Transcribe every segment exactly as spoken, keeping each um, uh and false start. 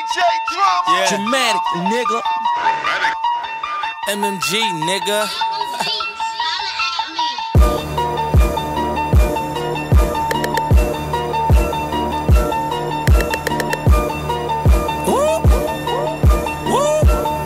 J Drama. Yeah. Dramatic, nigga. M M G, nigga. Woo. Woo.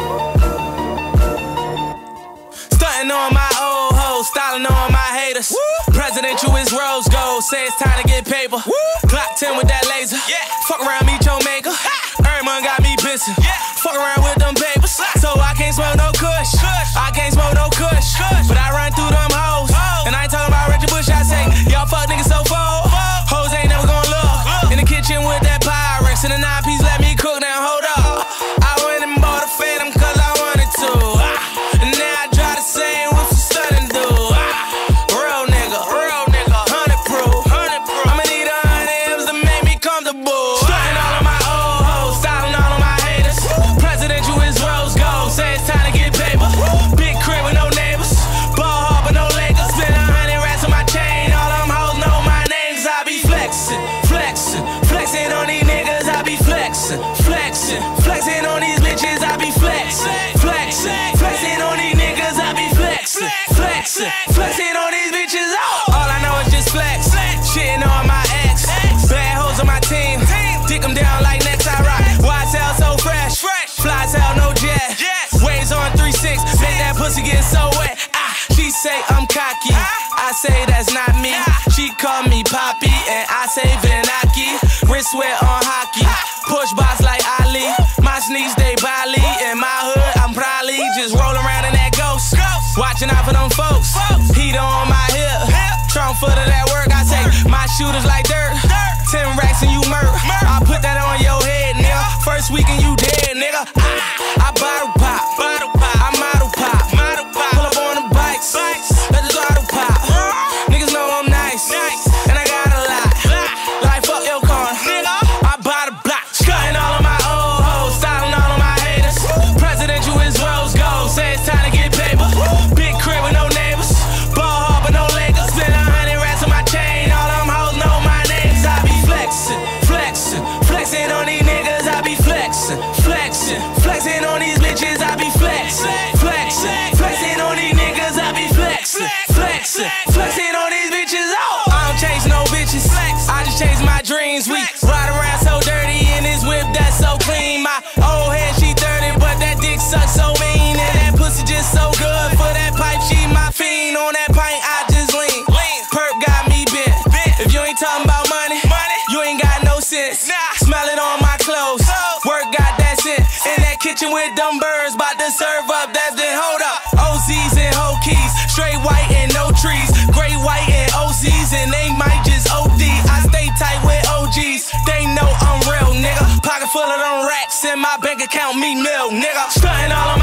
Stunting on my old hoes, styling on my haters. Woo. Presidential is rose gold, say it's time to get paper. Woo. Glock ten with that laser. Yeah. Fuck around, meet your maker. Everyone got me busy. Yeah. Fuck around with them papers. So I can't smoke no kush. kush. I can't smoke no kush. kush. But I run through them hoes. Oh. And I ain't talking about Reggie Bush. I say, y'all fuck niggas so full. Hoes ain't never gonna look. look. In the kitchen with that Pyrex and the nine piece, let me cook. Now hold up. I went and bought a Phantom cause I wanted to. Ah. And now I try to say what's the stunning do. Ah. Real nigga, real nigga, hundred proof, hundred proof. I'ma need a hundred M's to make me comfortable. Stunting all of my old hoes, styling all of my haters. Presidential is rose gold, say it's time to get paper. Big crib with no neighbors, ball hard but no Lakers. Spend a hundred racks on my chain, all them hoes know my names. I be flexing, flexing, flexing on these niggas. I be flexing, flexing, flexing on these bitches. I be flexing, flexing, flexing on these niggas. I be flexing, flexing, flexing on these bitches. All I know is just flex, shitting on my ex. Bad hoes on my team, dick them down like next I rock. Why sell so fresh? Fly sell no jet. Waves on three six, make that pussy get so wet. Ah, she say I'm cocky, I say that's not me. She call me Poppy, and I say Venaki. Wrist sweat on hockey, push box like Ali. My sneaks they Bali, in my hood I'm probably just rolling around in that ghost. Watching out for them folks, heat on my hip. Trump foot of that work, I say my shooters like dirt. Ten racks and you murk. I put that on your head, nigga. First weekend you dead, nigga. I, I bottle pop, bottle pop. I model pop, model pop. Pull up on the bikes, bikes. Let the bottle pop. Niggas know I'm nice, nice, and I got a lot. Like fuck your corner, nigga. I bought a block, cutting all of my old hoes, styling all of my haters. Presidential is rose gold, say it's time to get paper. Big crib with no neighbors, ball hard but no Lakers. Spend a hundred racks on my chain, all them hoes know my names. I be flexing, flexing, flexing on these niggas. I be flexing, flexing, flexing on these bitches. I be flexing, flexing, flexing on these niggas. I be flexing, flexing, flexing on these bitches. Oh, I don't chase no bitches, I just chase my dreams. We ride around so dirty in this whip that's so clean. My old head she thirty, but that dick sucks so mean, and that pussy just so good. For that pipe she my fiend. On that pint I just lean. Perp got me bent. If you ain't talking about money, you ain't got no sense. Smell it on my clothes, work got that scent. In that kitchen with them birds, bout to serve up. That's the hold up. O Z's and whole keys, straight white and no trees. Great white and O Z's, and they might just O D. I stay tight with O Gs, they know I'm real, nigga. Pocket full of them racks, in my bank account me mil, nigga. Stunting all